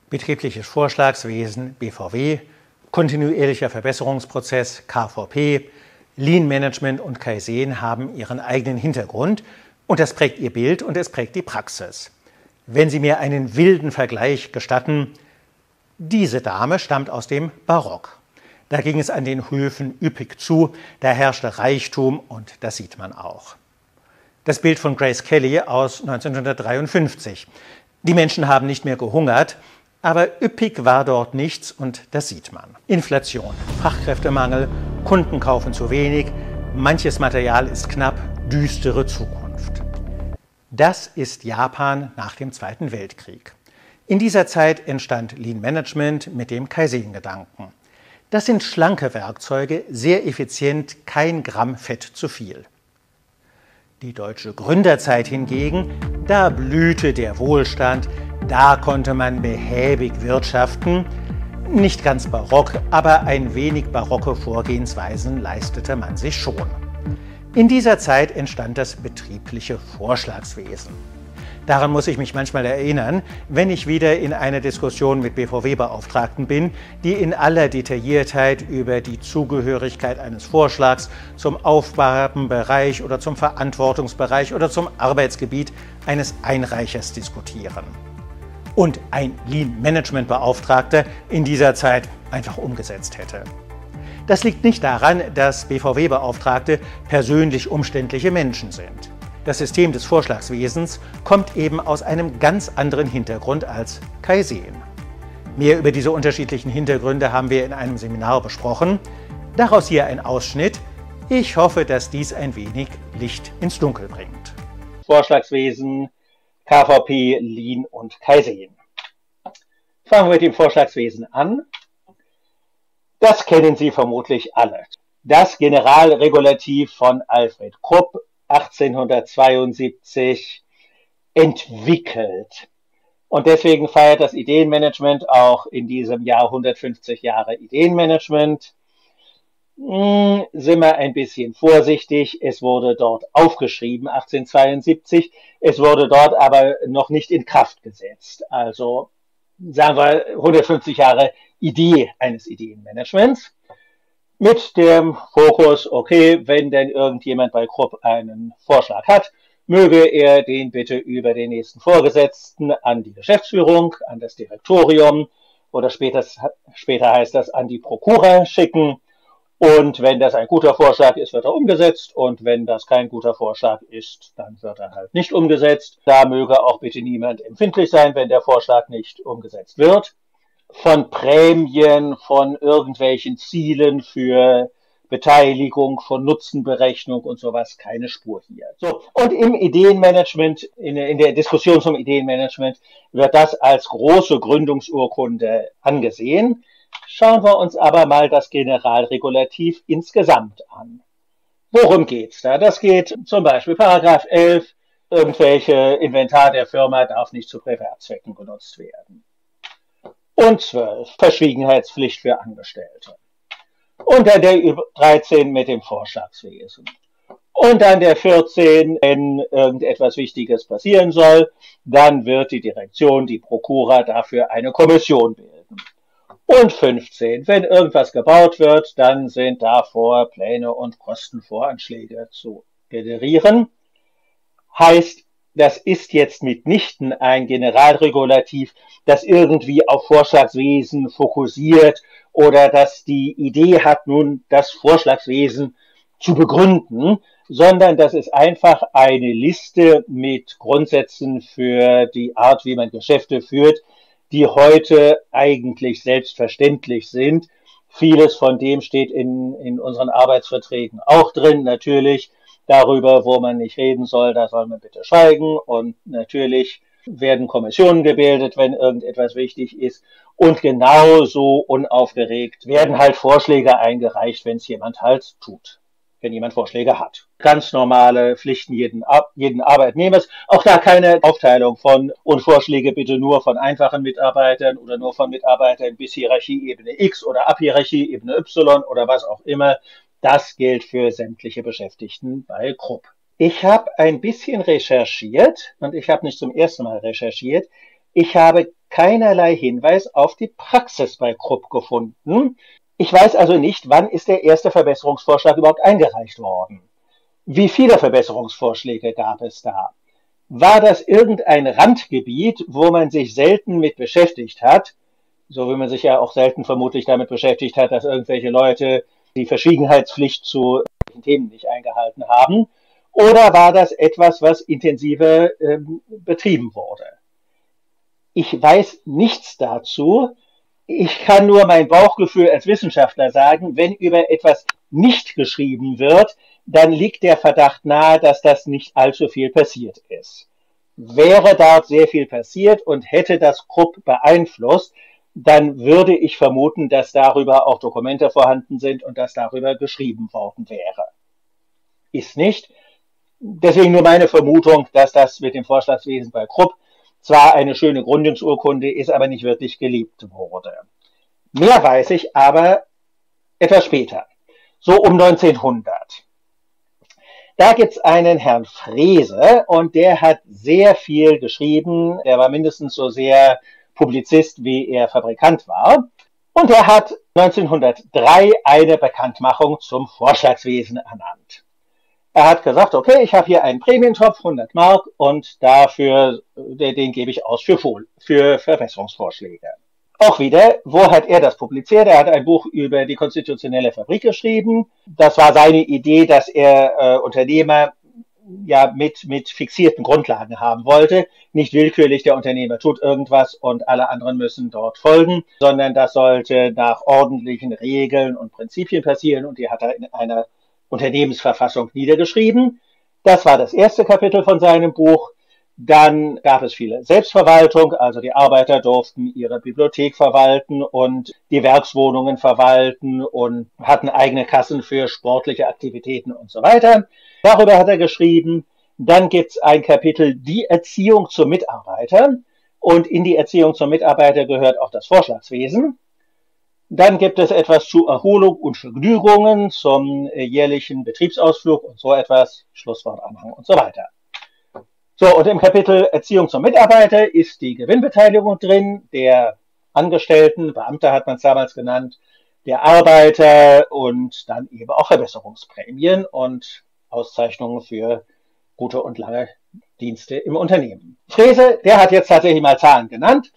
Betriebliches Vorschlagswesen (BVW), kontinuierlicher Verbesserungsprozess (KVP), Lean Management und Kaizen haben ihren eigenen Hintergrund und das prägt ihr Bild und es prägt die Praxis. Wenn Sie mir einen wilden Vergleich gestatten, diese Dame stammt aus dem Barock. Da ging es an den Höfen üppig zu, da herrschte Reichtum und das sieht man auch. Das Bild von Grace Kelly aus 1953. Die Menschen haben nicht mehr gehungert, aber üppig war dort nichts und das sieht man. Inflation, Fachkräftemangel, Kunden kaufen zu wenig, manches Material ist knapp, düstere Zukunft. Das ist Japan nach dem Zweiten Weltkrieg. In dieser Zeit entstand Lean Management mit dem Kaizen-Gedanken. Das sind schlanke Werkzeuge, sehr effizient, kein Gramm Fett zu viel. Die deutsche Gründerzeit hingegen, da blühte der Wohlstand, da konnte man behäbig wirtschaften. Nicht ganz barock, aber ein wenig barocke Vorgehensweisen leistete man sich schon. In dieser Zeit entstand das betriebliche Vorschlagswesen. Daran muss ich mich manchmal erinnern, wenn ich wieder in einer Diskussion mit BVW-Beauftragten bin, die in aller Detailliertheit über die Zugehörigkeit eines Vorschlags zum Aufgabenbereich oder zum Verantwortungsbereich oder zum Arbeitsgebiet eines Einreichers diskutieren. Und ein Lean-Management-Beauftragter in dieser Zeit einfach umgesetzt hätte. Das liegt nicht daran, dass BVW-Beauftragte persönlich umständliche Menschen sind. Das System des Vorschlagswesens kommt eben aus einem ganz anderen Hintergrund als Kaizen. Mehr über diese unterschiedlichen Hintergründe haben wir in einem Seminar besprochen. Daraus hier ein Ausschnitt. Ich hoffe, dass dies ein wenig Licht ins Dunkel bringt. Vorschlagswesen, KVP, Lean und Kaizen. Fangen wir mit dem Vorschlagswesen an. Das kennen Sie vermutlich alle. Das Generalregulativ von Alfred Krupp 1872 entwickelt. Und deswegen feiert das Ideenmanagement auch in diesem Jahr 150 Jahre Ideenmanagement. Sind wir ein bisschen vorsichtig. Es wurde dort aufgeschrieben, 1872. Es wurde dort aber noch nicht in Kraft gesetzt. Also sagen wir 150 Jahre Idee eines Ideenmanagements. Mit dem Fokus, okay, wenn denn irgendjemand bei Krupp einen Vorschlag hat, möge er den bitte über den nächsten Vorgesetzten an die Geschäftsführung, an das Direktorium oder später heißt das an die Prokura schicken. Und wenn das ein guter Vorschlag ist, wird er umgesetzt. Und wenn das kein guter Vorschlag ist, dann wird er halt nicht umgesetzt. Da möge auch bitte niemand empfindlich sein, wenn der Vorschlag nicht umgesetzt wird. Von Prämien, von irgendwelchen Zielen für Beteiligung, von Nutzenberechnung und sowas keine Spur hier. So, und im Ideenmanagement, in der Diskussion zum Ideenmanagement wird das als große Gründungsurkunde angesehen. Schauen wir uns aber mal das Generalregulativ insgesamt an. Worum geht's da? Das geht zum Beispiel Paragraph 11, irgendwelche Inventar der Firma darf nicht zu Privatzwecken genutzt werden. Und 12, Verschwiegenheitspflicht für Angestellte. Und dann der 13 mit dem Vorschlagswesen. Und dann der 14, wenn irgendetwas Wichtiges passieren soll, dann wird die Direktion, die Prokura, dafür eine Kommission bilden. Und 15, wenn irgendwas gebaut wird, dann sind davor Pläne und Kostenvoranschläge zu generieren. Heißt, das ist jetzt mitnichten ein Generalregulativ, das irgendwie auf Vorschlagswesen fokussiert oder das die Idee hat, nun das Vorschlagswesen zu begründen, sondern das ist einfach eine Liste mit Grundsätzen für die Art, wie man Geschäfte führt, die heute eigentlich selbstverständlich sind. Vieles von dem steht in unseren Arbeitsverträgen auch drin, natürlich. Darüber, wo man nicht reden soll, da soll man bitte schweigen. Und natürlich werden Kommissionen gebildet, wenn irgendetwas wichtig ist. Und genauso unaufgeregt werden halt Vorschläge eingereicht, wenn es jemand halt tut. Wenn jemand Vorschläge hat. Ganz normale Pflichten jeden Arbeitnehmers. Auch da keine Aufteilung von und Vorschläge bitte nur von einfachen Mitarbeitern oder nur von Mitarbeitern bis Hierarchieebene X oder ab Hierarchieebene Y oder was auch immer. Das gilt für sämtliche Beschäftigten bei Krupp. Ich habe ein bisschen recherchiert und ich habe nicht zum ersten Mal recherchiert. Ich habe keinerlei Hinweis auf die Praxis bei Krupp gefunden. Ich weiß also nicht, wann ist der erste Verbesserungsvorschlag überhaupt eingereicht worden? Wie viele Verbesserungsvorschläge gab es da? War das irgendein Randgebiet, wo man sich selten mit beschäftigt hat, so wie man sich ja auch selten vermutlich damit beschäftigt hat, dass irgendwelche Leute die Verschwiegenheitspflicht zu Themen nicht eingehalten haben? Oder war das etwas, was intensiver betrieben wurde? Ich weiß nichts dazu. Ich kann nur mein Bauchgefühl als Wissenschaftler sagen, wenn über etwas nicht geschrieben wird, dann liegt der Verdacht nahe, dass das nicht allzu viel passiert ist. Wäre dort sehr viel passiert und hätte das Krupp beeinflusst, dann würde ich vermuten, dass darüber auch Dokumente vorhanden sind und dass darüber geschrieben worden wäre. Ist nicht. Deswegen nur meine Vermutung, dass das mit dem Vorschlagswesen bei Krupp zwar eine schöne Gründungsurkunde ist, aber nicht wirklich geliebt wurde. Mehr weiß ich aber etwas später, so um 1900. Da gibt es einen Herrn Frese und der hat sehr viel geschrieben. Er war mindestens so sehr Publizist, wie er Fabrikant war. Und er hat 1903 eine Bekanntmachung zum Vorschlagswesen ernannt. Er hat gesagt, okay, ich habe hier einen Prämientopf, 100 Mark, und dafür, den gebe ich aus für Verbesserungsvorschläge. Auch wieder, wo hat er das publiziert? Er hat ein Buch über die konstitutionelle Fabrik geschrieben. Das war seine Idee, dass er Unternehmer ja mit fixierten Grundlagen haben wollte. Nicht willkürlich, der Unternehmer tut irgendwas und alle anderen müssen dort folgen, sondern das sollte nach ordentlichen Regeln und Prinzipien passieren, und die hat er in einer Unternehmensverfassung niedergeschrieben. Das war das erste Kapitel von seinem Buch. Dann gab es viele Selbstverwaltung, also die Arbeiter durften ihre Bibliothek verwalten und die Werkswohnungen verwalten und hatten eigene Kassen für sportliche Aktivitäten und so weiter. Darüber hat er geschrieben. Dann gibt es ein Kapitel, die Erziehung zum Mitarbeiter, und in die Erziehung zum Mitarbeiter gehört auch das Vorschlagswesen. Dann gibt es etwas zu Erholung und Vergnügungen, zum jährlichen Betriebsausflug und so etwas, Schlusswort, Anhang und so weiter. So, und im Kapitel Erziehung zum Mitarbeiter ist die Gewinnbeteiligung drin, der Angestellten, Beamter hat man es damals genannt, der Arbeiter und dann eben auch Verbesserungsprämien und Auszeichnungen für gute und lange Dienste im Unternehmen. Frese, der hat jetzt tatsächlich mal Zahlen genannt.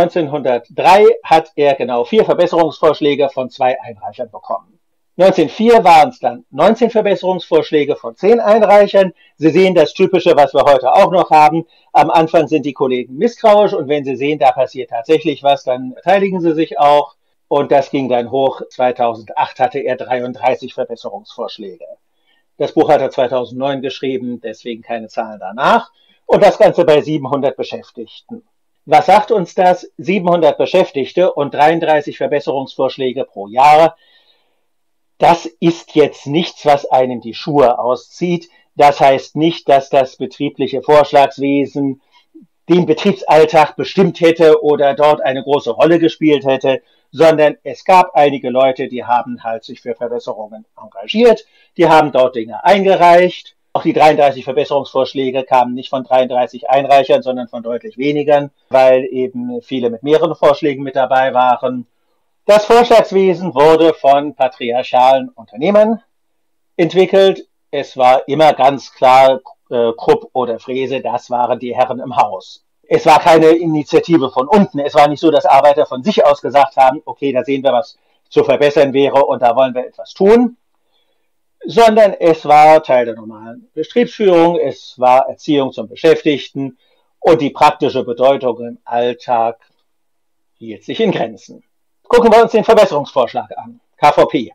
1903 hat er genau 4 Verbesserungsvorschläge von 2 Einreichern bekommen. 1904 waren es dann 19 Verbesserungsvorschläge von 10 Einreichern. Sie sehen das Typische, was wir heute auch noch haben. Am Anfang sind die Kollegen misstrauisch, und wenn sie sehen, da passiert tatsächlich was, dann beteiligen sie sich auch. Und das ging dann hoch. 2008 hatte er 33 Verbesserungsvorschläge. Das Buch hat er 2009 geschrieben, deswegen keine Zahlen danach. Und das Ganze bei 700 Beschäftigten. Was sagt uns das? 700 Beschäftigte und 33 Verbesserungsvorschläge pro Jahr. Das ist jetzt nichts, was einem die Schuhe auszieht. Das heißt nicht, dass das betriebliche Vorschlagswesen den Betriebsalltag bestimmt hätte oder dort eine große Rolle gespielt hätte, sondern es gab einige Leute, die haben halt sich für Verbesserungen engagiert, die haben dort Dinge eingereicht. Auch die 33 Verbesserungsvorschläge kamen nicht von 33 Einreichern, sondern von deutlich wenigern, weil eben viele mit mehreren Vorschlägen mit dabei waren. Das Vorschlagswesen wurde von patriarchalen Unternehmern entwickelt. Es war immer ganz klar, Krupp oder Frese, das waren die Herren im Haus. Es war keine Initiative von unten. Es war nicht so, dass Arbeiter von sich aus gesagt haben, okay, da sehen wir, was zu verbessern wäre und da wollen wir etwas tun, sondern es war Teil der normalen Betriebsführung, es war Erziehung zum Beschäftigten, und die praktische Bedeutung im Alltag hielt sich in Grenzen. Gucken wir uns den Verbesserungsvorschlag an, KVP.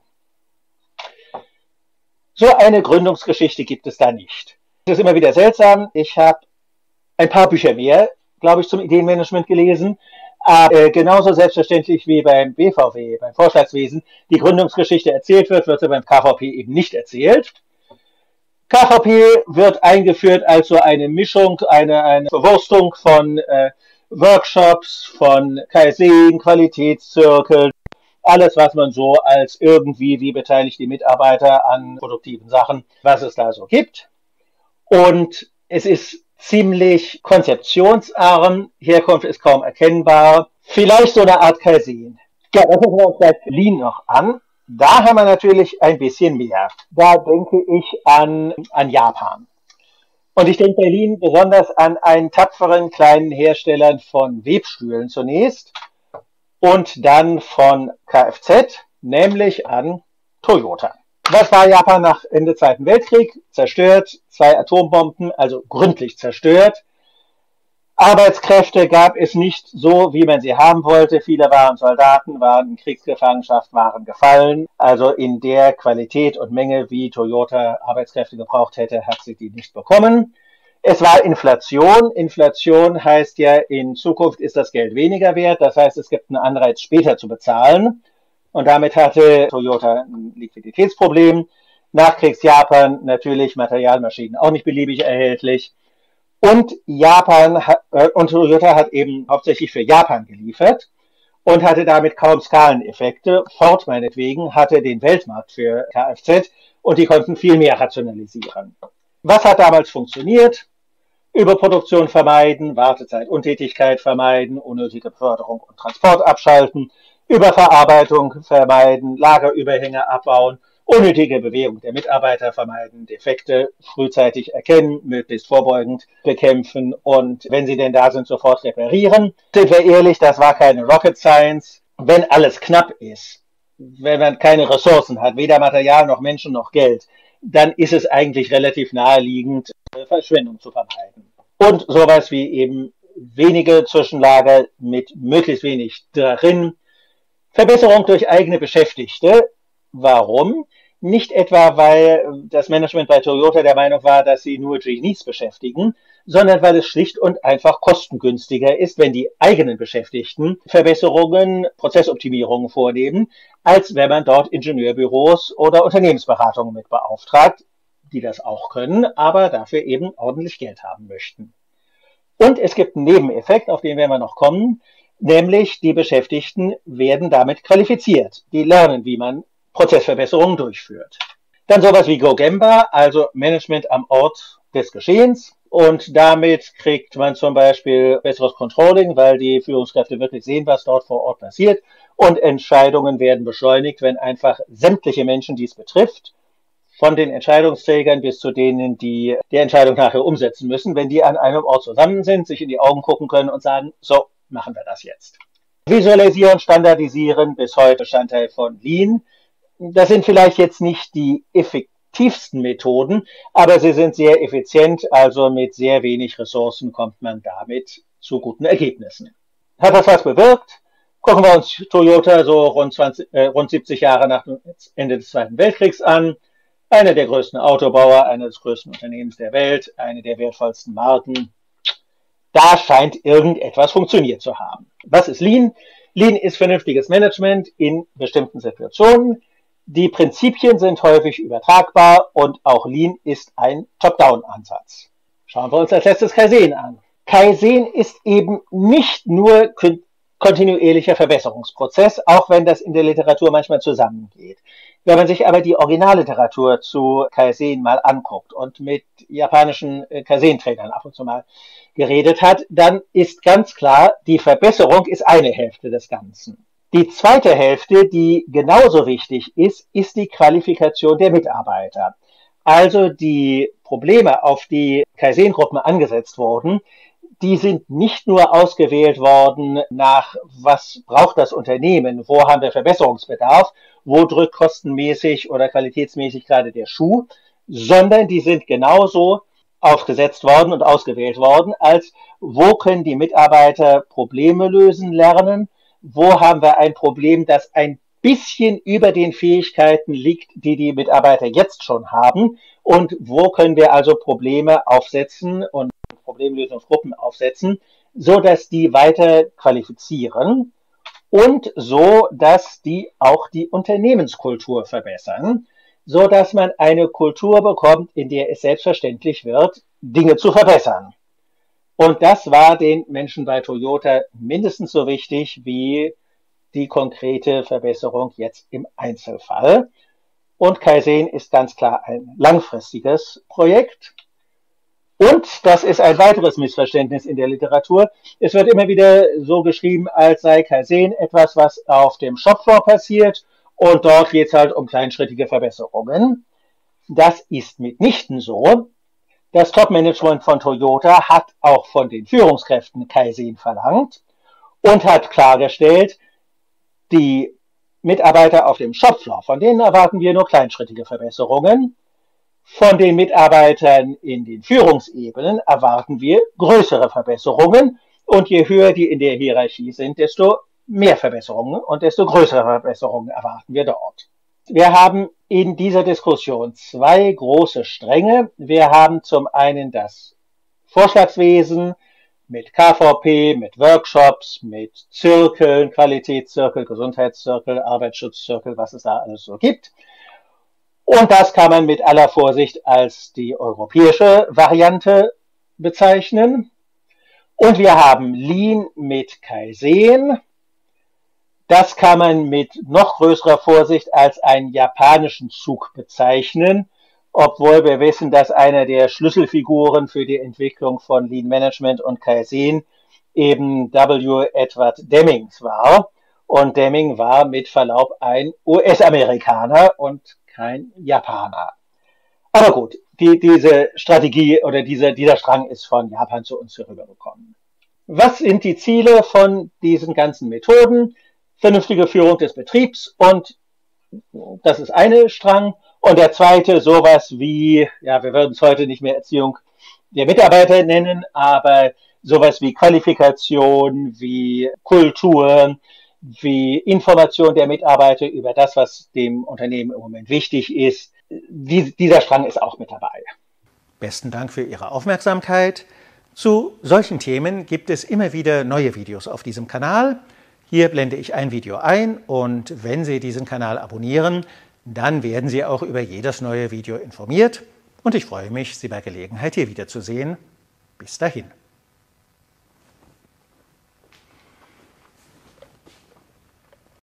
So eine Gründungsgeschichte gibt es da nicht. Das ist immer wieder seltsam. Ich habe ein paar Bücher mehr, glaube ich, zum Ideenmanagement gelesen. Aber genauso selbstverständlich wie beim BVW, beim Vorschlagswesen, die Gründungsgeschichte erzählt wird, wird sie beim KVP eben nicht erzählt. KVP wird eingeführt als so eine Mischung, eine Verwurstung von Workshops, von Kaizen, Qualitätszirkeln, alles, was man so als irgendwie, wie beteiligt die Mitarbeiter an produktiven Sachen, was es da so gibt. Und es ist ziemlich konzeptionsarm, Herkunft ist kaum erkennbar, vielleicht so eine Art Kaizen. Ja, das gucken wir uns gleich Lean noch an. Da haben wir natürlich ein bisschen mehr. Da denke ich an Japan. Und ich denke bei Lean besonders an einen tapferen kleinen Hersteller von Webstühlen zunächst und dann von Kfz, nämlich an Toyota. Was war Japan nach Ende Zweiten Weltkrieg? Zerstört, 2 Atombomben, also gründlich zerstört. Arbeitskräfte gab es nicht so, wie man sie haben wollte. Viele waren Soldaten, waren in Kriegsgefangenschaft, waren gefallen. Also in der Qualität und Menge, wie Toyota Arbeitskräfte gebraucht hätte, hat sie die nicht bekommen. Es war Inflation. Inflation heißt ja, in Zukunft ist das Geld weniger wert. Das heißt, es gibt einen Anreiz, später zu bezahlen. Und damit hatte Toyota ein Liquiditätsproblem. Nachkriegs-Japan natürlich Materialmaschinen auch nicht beliebig erhältlich. Und Toyota hat eben hauptsächlich für Japan geliefert und hatte damit kaum Skaleneffekte. Ford meinetwegen hatte den Weltmarkt für Kfz und die konnten viel mehr rationalisieren. Was hat damals funktioniert? Überproduktion vermeiden, Wartezeit, Untätigkeit vermeiden, unnötige Beförderung und Transport abschalten, Überverarbeitung vermeiden, Lagerüberhänge abbauen, unnötige Bewegung der Mitarbeiter vermeiden, Defekte frühzeitig erkennen, möglichst vorbeugend bekämpfen und wenn sie denn da sind, sofort reparieren. Sind wir ehrlich, das war keine Rocket Science. Wenn alles knapp ist, wenn man keine Ressourcen hat, weder Material noch Menschen noch Geld, dann ist es eigentlich relativ naheliegend, Verschwendung zu vermeiden. Und sowas wie eben wenige Zwischenlager mit möglichst wenig drin. Verbesserung durch eigene Beschäftigte. Warum? Nicht etwa, weil das Management bei Toyota der Meinung war, dass sie nur Genies beschäftigen, sondern weil es schlicht und einfach kostengünstiger ist, wenn die eigenen Beschäftigten Verbesserungen, Prozessoptimierungen vornehmen, als wenn man dort Ingenieurbüros oder Unternehmensberatungen mit beauftragt, die das auch können, aber dafür eben ordentlich Geld haben möchten. Und es gibt einen Nebeneffekt, auf den werden wir noch kommen, nämlich die Beschäftigten werden damit qualifiziert. Die lernen, wie man Prozessverbesserungen durchführt. Dann sowas wie GoGemba, also Management am Ort des Geschehens. Und damit kriegt man zum Beispiel besseres Controlling, weil die Führungskräfte wirklich sehen, was dort vor Ort passiert. Und Entscheidungen werden beschleunigt, wenn einfach sämtliche Menschen, die es betrifft, von den Entscheidungsträgern bis zu denen, die die Entscheidung nachher umsetzen müssen, wenn die an einem Ort zusammen sind, sich in die Augen gucken können und sagen, so, machen wir das jetzt. Visualisieren, standardisieren, bis heute Bestandteil von Lean. Das sind vielleicht jetzt nicht die effektivsten Methoden, aber sie sind sehr effizient, also mit sehr wenig Ressourcen kommt man damit zu guten Ergebnissen. Hat das was bewirkt? Gucken wir uns Toyota so rund 70 Jahre nach dem Ende des Zweiten Weltkriegs an. Einer der größten Autobauer, einer des größten Unternehmens der Welt, eine der wertvollsten Marken. Da scheint irgendetwas funktioniert zu haben. Was ist Lean? Lean ist vernünftiges Management in bestimmten Situationen. Die Prinzipien sind häufig übertragbar und auch Lean ist ein Top-Down-Ansatz. Schauen wir uns als letztes Kaizen an. Kaizen ist eben nicht nur kontinuierlicher Verbesserungsprozess, auch wenn das in der Literatur manchmal zusammengeht. Wenn man sich aber die Originalliteratur zu Kaizen mal anguckt und mit japanischen Kaizen-Trainern ab und zu mal geredet hat, dann ist ganz klar, die Verbesserung ist eine Hälfte des Ganzen. Die zweite Hälfte, die genauso wichtig ist, ist die Qualifikation der Mitarbeiter. Also die Probleme, auf die Kaizen-Gruppen angesetzt wurden, die sind nicht nur ausgewählt worden nach, was braucht das Unternehmen, wo haben wir Verbesserungsbedarf, wo drückt kostenmäßig oder qualitätsmäßig gerade der Schuh, sondern die sind genauso aufgesetzt worden und ausgewählt worden, als wo können die Mitarbeiter Probleme lösen lernen, wo haben wir ein Problem, das ein bisschen über den Fähigkeiten liegt, die die Mitarbeiter jetzt schon haben und wo können wir also Probleme aufsetzen und Problemlösungsgruppen aufsetzen, so dass die weiter qualifizieren und so, dass die auch die Unternehmenskultur verbessern, so dass man eine Kultur bekommt, in der es selbstverständlich wird, Dinge zu verbessern. Und das war den Menschen bei Toyota mindestens so wichtig wie die konkrete Verbesserung jetzt im Einzelfall. Und Kaizen ist ganz klar ein langfristiges Projekt. Und das ist ein weiteres Missverständnis in der Literatur. Es wird immer wieder so geschrieben, als sei Kaizen etwas, was auf dem Shopfloor passiert und dort geht es halt um kleinschrittige Verbesserungen. Das ist mitnichten so. Das Top-Management von Toyota hat auch von den Führungskräften Kaizen verlangt und hat klargestellt, die Mitarbeiter auf dem Shopfloor, von denen erwarten wir nur kleinschrittige Verbesserungen. Von den Mitarbeitern in den Führungsebenen erwarten wir größere Verbesserungen. Und je höher die in der Hierarchie sind, desto mehr Verbesserungen und desto größere Verbesserungen erwarten wir dort. Wir haben in dieser Diskussion zwei große Stränge. Wir haben zum einen das Vorschlagswesen mit KVP, mit Workshops, mit Zirkeln, Qualitätszirkel, Gesundheitszirkel, Arbeitsschutzzirkel, was es da alles so gibt. Und das kann man mit aller Vorsicht als die europäische Variante bezeichnen. Und wir haben Lean mit Kaizen. Das kann man mit noch größerer Vorsicht als einen japanischen Zug bezeichnen, obwohl wir wissen, dass einer der Schlüsselfiguren für die Entwicklung von Lean Management und Kaizen eben W. Edward Deming war. Und Deming war mit Verlaub ein US-Amerikaner und kein Japaner. Aber gut, diese Strategie oder dieser Strang ist von Japan zu uns herübergekommen. Was sind die Ziele von diesen ganzen Methoden? Vernünftige Führung des Betriebs und das ist eine Strang. Und der zweite sowas wie, ja, wir würden es heute nicht mehr Erziehung der Mitarbeiter nennen, aber sowas wie Qualifikation, wie Kultur, wie Information der Mitarbeiter über das, was dem Unternehmen im Moment wichtig ist. Dieser Strang ist auch mit dabei. Besten Dank für Ihre Aufmerksamkeit. Zu solchen Themen gibt es immer wieder neue Videos auf diesem Kanal. Hier blende ich ein Video ein und wenn Sie diesen Kanal abonnieren, dann werden Sie auch über jedes neue Video informiert. Und ich freue mich, Sie bei Gelegenheit hier wiederzusehen. Bis dahin.